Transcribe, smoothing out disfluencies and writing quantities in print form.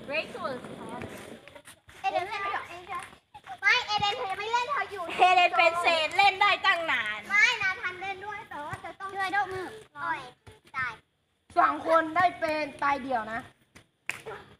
Rachel เอเดนเล่นไม่หรอไม่เอเดนเธอยังไม่เล่นเธออยู่เฮเลนเป็นเศษเล่นได้ตั้งนานไม่นาทันเล่นด้วยแต่ว่าจะต้องช่วยด้วยมือโอ้ยตาย 2 คนได้เป็นตายเดี่ยวนะ